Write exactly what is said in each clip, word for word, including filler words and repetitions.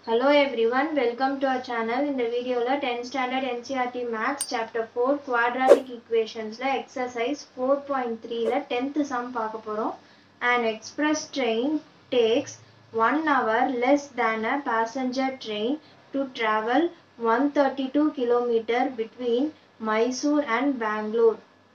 Hello everyone, welcome to our channel. In the video la tenth standard N C E R T Maths chapter four quadratic equations la exercise four point three la tenth sum paaka porom. An express train takes one hour less than a passenger train to travel one hundred thirty-two kilometers between Mysore and Bangalore.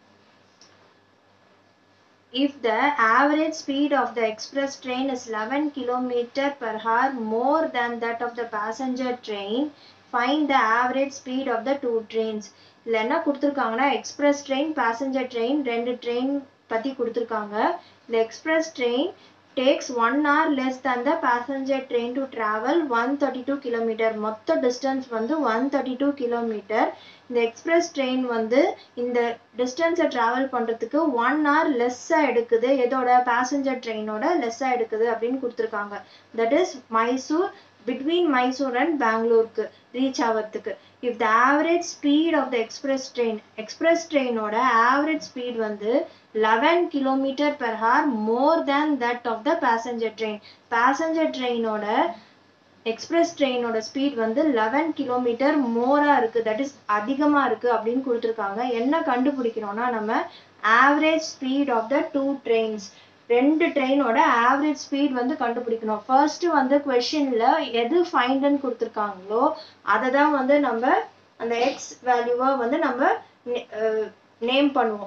If the average speed of the express train is eleven kilometers per hour more than that of the passenger train, find the average speed of the two trains. இல்ல என்ன கொடுத்திருக்காங்கன்னா express train, passenger train ரெண்டு train பத்தி கொடுத்திருக்காங்க. The express train takes one hour less than the passenger train to travel one hundred thirty-two kilometers. மொத்த distance வந்து one hundred thirty-two kilometers. இந்த express train வந்து இந்த distance travel பண்றதுக்கு one hour less எடுக்குது. எதோட passenger train ஓட less எடுக்குது அப்படின்னு கொடுத்திருக்காங்க. That is Mysore, between Mysore and Bangalore க்கு reach ஆவறதுக்கு. If the average speed of the express train, express train ஓட average speed வந்து eleven kilometers per hour more than that of the passenger train. Passenger train ஓட express train ஓட speed வந்து eleven kilometers more இருக்கு. That is அதிகமா இருக்கு அப்படின்னு கொடுத்திருக்காங்க. என்ன கண்டுபிடிக்கணும்னா நம்ம average speed of the two trains. ரெண்டு ட்ரெயினோட average speed வந்து கண்டுபிடிக்கணும். First வந்து questionல எது findன்னு கொடுத்திருக்காங்களோ அதை தான் வந்து நம்ம அந்த x வேல்யூவை வந்து நம்ம நேம் பண்ணுவோம்.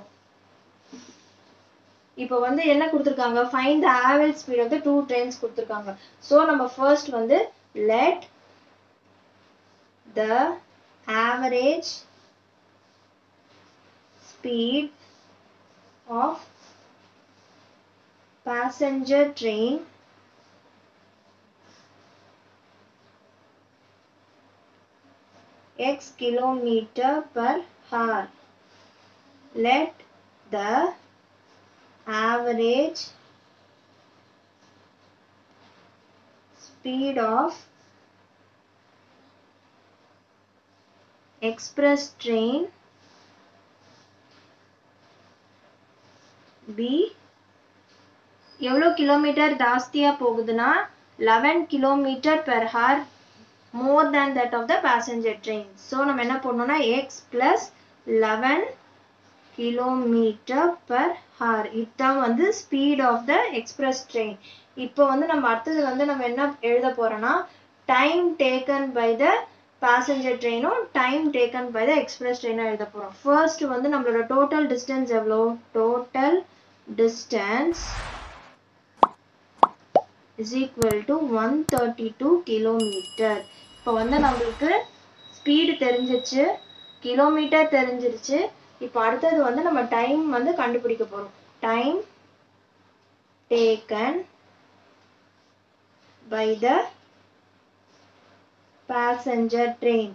இப்போ வந்து என்ன கொடுத்திருக்காங்க? Find the average speed of the two trains கொடுத்திருக்காங்க. So நம்ம first வந்து let the average speed of passenger train x kilometer per hour. Let the average speed of express train be எவ்வளோ கிலோமீட்டர் ஜாஸ்தியா போகுதுன்னா eleven kilometers per hour more than that of the passenger train. So நம்ம என்ன பண்ணோம்னா x plus eleven kilometers per hour. இதுதான் வந்து speed of the express train. இப்போ வந்து நம்ம அடுத்தது வந்து நம்ம என்ன எழுத போறோம்னா time taken by the passenger train or time taken by the express train எழுத போறோம். First வந்து நம்மளோட total distance எவ்வளோ? Total distance is equal to one hundred thirty-two kilometers. இப்போ வந்து நம்மளுக்கு speed தெரிஞ்சிச்சு, கிலோமீட்டர் தெரிஞ்சிருச்சு. இப்போ அடுத்தது வந்து நம்ம டைம் வந்து கண்டுபிடிக்க போறோம். Time taken by the passenger train.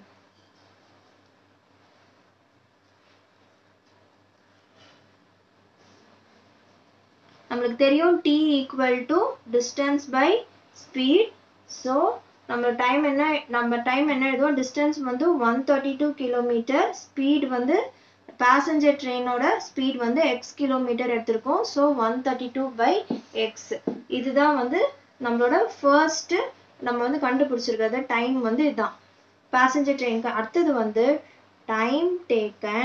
நம்மளுக்கு தெரியும் t equal to distance by speed. So நம்ம டைம் என்ன நம்ம டைம் என்ன எழுதுவோம்? distance வந்து one hundred thirty-two kilometers, speed வந்து passenger train ஓட speed வந்து x kilometer எடுத்திருக்கோம். So one hundred thirty-two by x. இதுதான் வந்து நம்மளோட first நம்ம வந்து கண்டுபிடிச்சிருக்கிறது. டைம் வந்து இதுதான் passenger trainக்கு. அடுத்தது வந்து time taken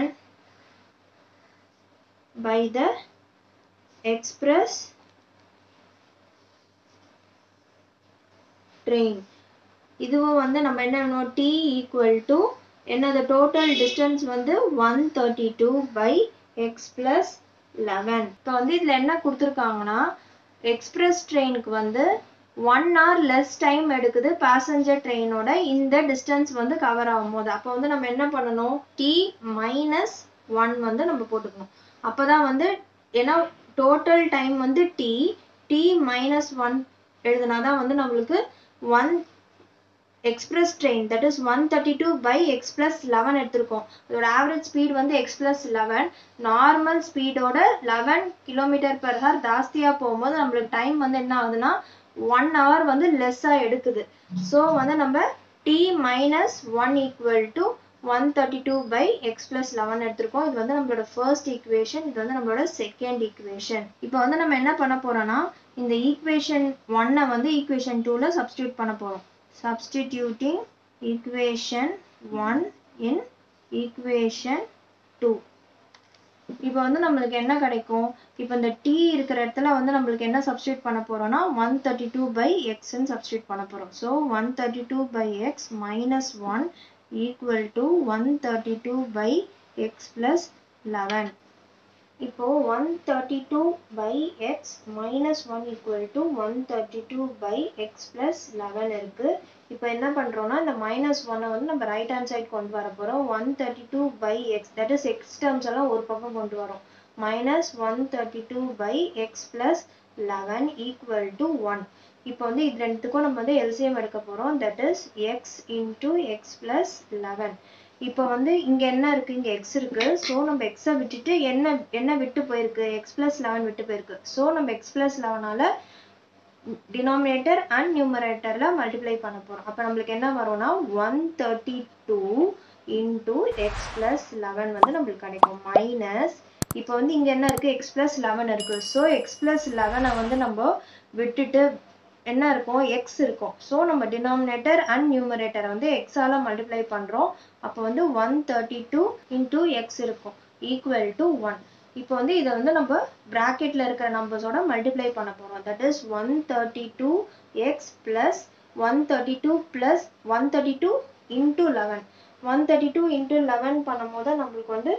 by the express train. இதுவும் வந்து நம்ம என்ன பண்ணோம்? t equal to என்னது total distance வந்து one hundred thirty-two by x plus eleven. இப்போ வந்து இதுல என்ன கொடுத்திருக்காங்கன்னா express trainக்கு வந்து one hour less time எடுக்குது passenger trainோட இந்த distance வந்து கவர் ஆகும்போது. அப்போ வந்து நம்ம என்ன பண்ணணும்? t minus one வந்து நம்ம போட்டுக்கணும். அப்பதான் வந்து ஏன்னா total time வந்து t, t minus one எழுதுனாதான் வந்து நம்மளுக்கு one express train, that is one hundred thirty-two by x plus eleven எடுத்திருக்கோம். அதோட average speed வந்து x plus eleven. normal speed ஓட eleven kilometers per hour ஜாஸ்தியா போகும்போது நம்மளுக்கு டைம் வந்து என்ன ஆகுதுன்னா one hour வந்து லெஸ்ஸா எடுக்குது. So வந்து நம்ம t minus one equal to one hundred thirty-two by x plus eleven எடுத்திருக்கோம். இது வந்து நம்மளோட first equation. இது வந்து நம்மளோட second equation. இப்போ வந்து நம்ம என்ன பண்ண போறோம்னா இந்த equation one வந்து equation two ல substitute பண்ண போறோம். substituting equation one in equation two. இப்போ வந்து நம்மளுக்கு என்ன கிடைக்கும்? இப்போ இந்த t இருக்கிற இடத்துல வந்து நம்மளுக்கு என்ன சப்ஸ்டிட்யூட் பண்ண போறோம்னா one thirty-two by x ன்னு சப்ஸ்டிட்யூட் பண்ண போறோம். So one thirty-two by x minus one equal to one thirty-two by x plus eleven. இப்போ one thirty-two by x minus one equal to one thirty-two by x plus eleven இருக்கு. இப்போ என்ன பண்றோம்னா இந்த minus one வந்து நம்ம right hand side கொண்டு வர போறோம். one thirty-two by x, that is x terms எல்லாம் ஒரு பக்கம் கொண்டு வரோம். minus one thirty-two by x plus eleven equal to one. இப்போ வந்து இது ரெண்டுத்துக்கும் நம்ம வந்து L C M எடுக்க போறோம். That is x into x plus eleven. இப்போ வந்து இங்க என்ன இருக்கு? இங்க x இருக்கு. So நம்ம x விட்டுட்டு என்ன என்ன விட்டு போயிருக்கு? x plus eleven விட்டு போயிருக்கு. So நம்ம x plus eleven ஆல denominator and numeratorல multiply பண்ண போறோம். அப்ப நம்மளுக்கு என்ன வரும்னா one thirty-two into x plus eleven வந்து நம்மளுக்கு கிடைக்கும். minus இப்போ வந்து இங்க என்ன இருக்கு? x plus eleven இருக்கு. So x plus eleven வந்து நம்ம விட்டுட்டு என்ன இருக்கும்? x இருக்கும். So நம்ம denominator and numerator வந்து x ஆல multiply பண்றோம். அப்ப வந்து one thirty-two into x இருக்கும் equal to one. இப்போ வந்து இத வந்து நம்ம bracketல இருக்கிற நம்பர்ஸோட multiply பண்ண போறோம். That is one thirty-two x plus one thirty-two plus one thirty-two into eleven. one thirty-two into eleven பண்ணும்போது நம்மளுக்கு வந்து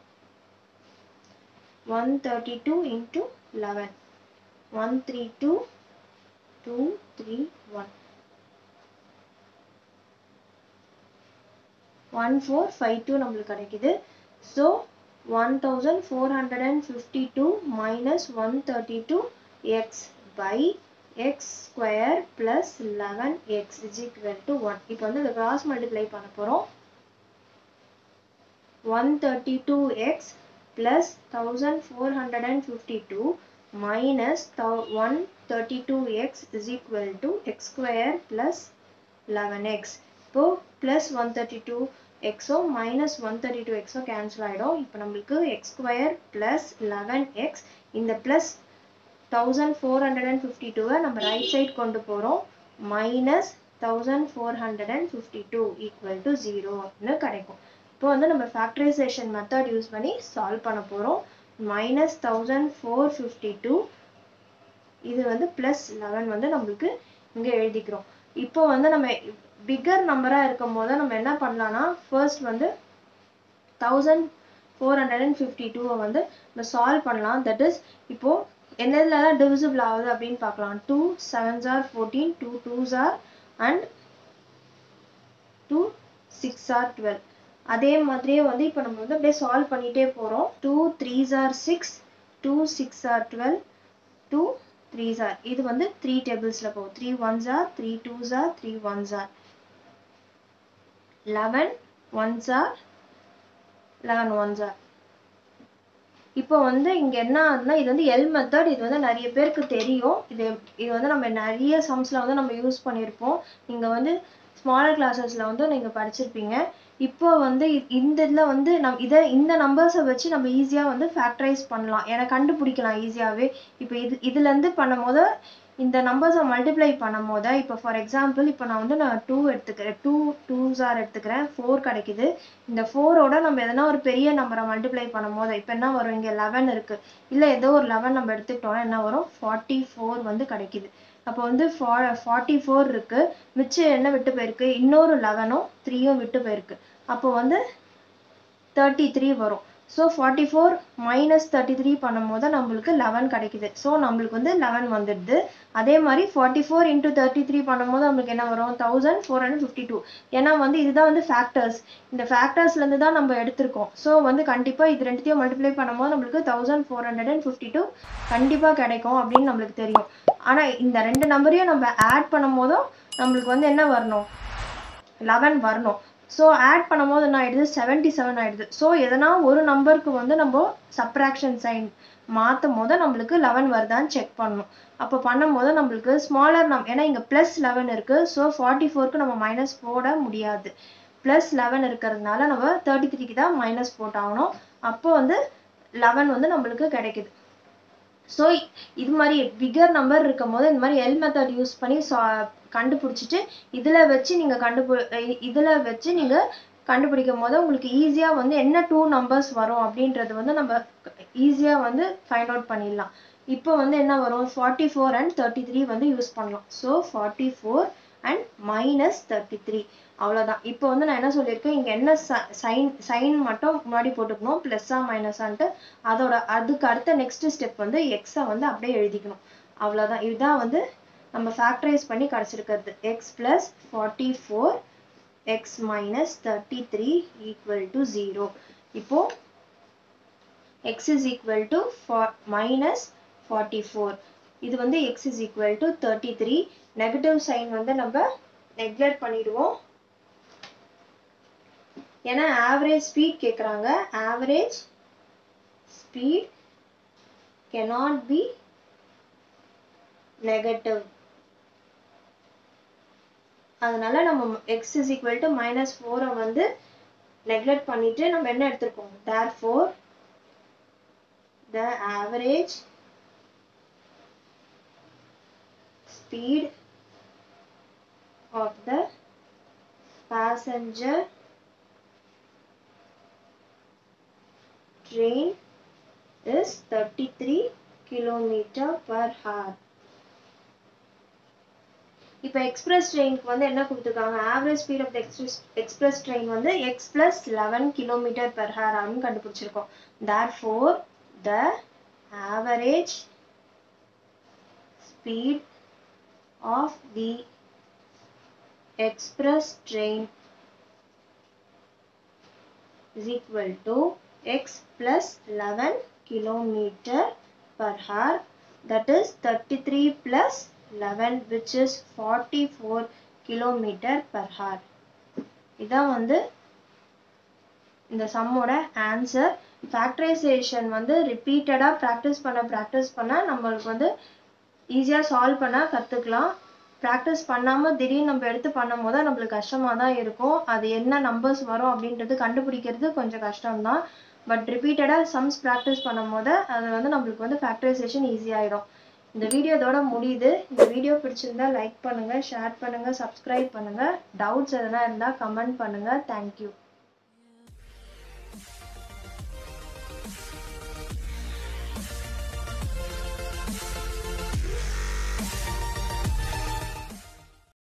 one thirty-two into eleven. one thirty-two two three one. one four five two நம்மளுக்கு கிடைக்குது. So one thousand four hundred fifty-two minus one thirty-two x by x square plus eleven x is equal to one. இப்போ வந்து இத cross multiply பண்ண போறோம். one thirty-two x plus one thousand four hundred fifty-two minus one thirty-two x is equal to x square plus eleven x. இப்போ plus one thirty-two x ஓ minus one thirty-two x ஓ cancel ஆயிடும். இப்போ நம்மளுக்கு x square plus eleven x, இந்த plus one thousand four hundred fifty-two நம்ம right side கொண்டு போறோம். minus one thousand four hundred fifty-two equal to zero ன்னு கிடைக்கும். இப்போ வந்து நம்ம factorization method யூஸ் பண்ணி solve பண்ண போறோம். minus one thousand four hundred fifty-two இது வந்து plus eleven வந்து நம்மளுக்கு இங்க எழுதிக்கிறோம். இப்போ வந்து நம்ம bigger number-ஆ இருக்கும்போது நம்ம என்ன பண்ணலாம்னா first வந்து one thousand four hundred fifty-two வந்து நம்ம solve பண்ணலாம். That is இப்போ என்னதுலலாம் divisible ஆகுது அப்படின்னு பார்க்கலாம். two sevens are fourteen, two twos are and two six are twelve. அதே மாதிரியே வந்து இப்போ நம்ம வந்து அப்படியே solve பண்ணிட்டே போறோம். two threes are six, two six are twelve, two threes are, இது வந்து three tablesல போகும். three ones are, three twos are, three ones are. eleven ones are, eleven ones are. இப்போ வந்து இங்க என்ன ஆகுதுன்னா இது வந்து L மெத்தட். இது வந்து நிறைய பேருக்கு தெரியும். இது இது வந்து நம்ம நிறைய சம்ஸ்ல வந்து நம்ம யூஸ் பண்ணியிருப்போம். நீங்க வந்து ஸ்மாலர் கிளாஸஸ்ல வந்து நீங்க படிச்சிருப்பீங்க. இப்போ வந்து இந்த இதுல வந்து நம் இத இந்த நம்பர்ஸை வச்சு நம்ம ஈஸியா வந்து ஃபேக்டரைஸ் பண்ணலாம். ஏன்னா கண்டுபிடிக்கலாம் ஈஸியாவே. இப்போ இது இதுல இருந்து பண்ணும்போது இந்த நம்பர்ஸை மல்டிப்ளை பண்ணும்போது இப்போ ஃபார் எக்ஸாம்பிள் இப்போ நான் வந்து நான் டூ எடுத்துக்கிறேன். டூ டூஸ் ஆர் எடுத்துக்கிறேன். ஃபோர் கிடைக்குது. இந்த ஃபோரோட நம்ம எதனா ஒரு பெரிய நம்பரை மல்டிப்ளை பண்ணும்போது இப்போ என்ன வரும்? இங்க லெவன் இருக்கு. இல்ல ஏதோ ஒரு லெவன் நம்ம எடுத்துக்கிட்டோம்னா என்ன வரும்? ஃபார்ட்டி ஃபோர் வந்து கிடைக்குது. அப்போ வந்து ஃபார்ட்டி ஃபோர் இருக்கு. மிச்சம் என்ன விட்டு போயிருக்கு? இன்னொரு லெவனும் த்ரீயும் விட்டு போயிருக்கு. அப்போ வந்து தேர்ட்டி த்ரீ வரும். So forty four minus thirty three பண்ணும்போது நம்மளுக்கு லெவன் கிடைக்குது. ஸோ நம்மளுக்கு வந்து லெவன் வந்துடுது. அதே மாதிரி forty four into thirty three பண்ணும்போது நம்மளுக்கு என்ன வரும்? Thousand four hundred fifty two. ஏன்னா வந்து இதுதான் வந்து ஃபேக்டர்ஸ். இந்த ஃபேக்டர்ஸ்லேருந்து தான் நம்ம எடுத்திருக்கோம். ஸோ வந்து கண்டிப்பாக இது ரெண்டுத்தையும் மல்டிப்ளை பண்ணும்போது நம்மளுக்கு thousand four hundred and fifty two கண்டிப்பாக கிடைக்கும் அப்படின்னு நம்மளுக்கு தெரியும். ஆனால் இந்த ரெண்டு நம்பரையும் நம்ம ஆட் பண்ணும் போதும் நம்மளுக்கு வந்து என்ன வரணும்? லெவன் வரணும். ஸோ ஆட் பண்ணும்போது என்ன ஆயிடுது? செவன்டி செவன் ஆயிடுது. ஸோ எதனா ஒரு நம்பருக்கு வந்து நம்ம சப்ராக்ஷன் சைன் மாற்றும் போது நம்மளுக்கு லெவன் வருதான்னு செக் பண்ணணும். அப்போ பண்ணும்போது நம்மளுக்கு ஸ்மாலர் நம் ஏன்னா இங்கே ப்ளஸ் லெவன் இருக்கு. ஸோ ஃபார்ட்டி ஃபோருக்கு நம்ம மைனஸ் போட முடியாது. ப்ளஸ் லெவன் இருக்கிறதுனால நம்ம தேர்ட்டி த்ரீக்கு தான் மைனஸ் போட்டாகணும். அப்போ வந்து லெவன் வந்து நம்மளுக்கு கிடைக்குது. ஸோ இது மாதிரி பிகர் நம்பர் இருக்கும் போது இந்த மாதிரி எல் மெத்தட் யூஸ் பண்ணி கண்டுபிடிச்சிட்டு இதில் வச்சு நீங்கள் கண்டுபி இதில் வச்சு நீங்கள் கண்டுபிடிக்கும் போது உங்களுக்கு ஈஸியாக வந்து என்ன டூ நம்பர்ஸ் வரும் அப்படின்றது வந்து நம்ம ஈஸியாக வந்து ஃபைண்ட் அவுட் பண்ணிடலாம். இப்போ வந்து என்ன வரும், forty four and thirty three வந்து யூஸ் பண்ணலாம். So forty four and minus thirty three அவ்வளோதான். இப்போ வந்து நான் என்ன சொல்லியிருக்கேன், இங்கே என்ன சைன் சைன் மட்டும் முன்னாடி போட்டுக்கணும், ப்ளஸ்ஸா மைனஸான்ட்டு. அதோட அதுக்கு அடுத்த நெக்ஸ்ட் ஸ்டெப் வந்து எக்ஸை வந்து அப்படியே எழுதிக்கணும். அவ்வளோதான். இதுதான் வந்து நம்ம ஃபேக்டரைஸ் பண்ணி கிடச்சிருக்கிறது. X plus forty four x minus thirty-three equal to zero. இப்போ x is equal to minus forty-four. இது வந்து x is equal to thirty-three. Negative sign வந்து நம்ம நெக்லெக்ட் பண்ணிடுவோம். ஏன்னா ஆவரேஜ் ஸ்பீட் கேட்குறாங்க. Average speed cannot be negative. அதனால நம்ம x is equal to minus four வந்து neglect பண்ணிட்டு நம்ம என்ன எடுத்துருக்கோம், therefore the average speed of the passenger train is thirty-three kilometers per hour. இப்போ எக்ஸ்பிரஸ் ட்ரெயினுக்கு வந்து என்ன கொடுத்துருக்காங்க, average speed of the express express train வந்து x plus eleven kilometre per hour அப்படின்னு கண்டுபிடிச்சிருக்கோம். therefore the average speed of the express train is equal to x plus eleven kilometer per hour, that is thirty-three plus eleven, which is forty-four kilometers per hour. இதான் வந்து இந்த சம்மோட answer. Factorisation வந்து ரிப்பீட்டடாக practice பண்ண practice பண்ண நம்மளுக்கு வந்து ஈஸியாக சால்வ் பண்ண கற்றுக்கலாம். ப்ராக்டிஸ் பண்ணாமல் திடீர்னு நம்ம எடுத்து பண்ணும் போது நம்மளுக்கு கஷ்டமாக தான் இருக்கும். அது என்ன நம்பர்ஸ் வரும் அப்படின்றது கண்டுபிடிக்கிறது கொஞ்சம் கஷ்டம்தான். பட் ரிப்பீட்டடாக சம்ஸ் ப்ராக்டிஸ் பண்ணும் போது அது வந்து நம்மளுக்கு வந்து ஃபேக்டரைசேஷன் ஈஸியாகிடும். இந்த வீடியோ இதோட முடியுது. இந்த வீடியோ பிடிச்சிருந்தா லைக் பண்ணுங்கள், ஷேர் பண்ணுங்கள், சப்ஸ்கிரைப் பண்ணுங்கள். டவுட்ஸ் எதனா இருந்தால் கமெண்ட் பண்ணுங்கள். தேங்க்யூ.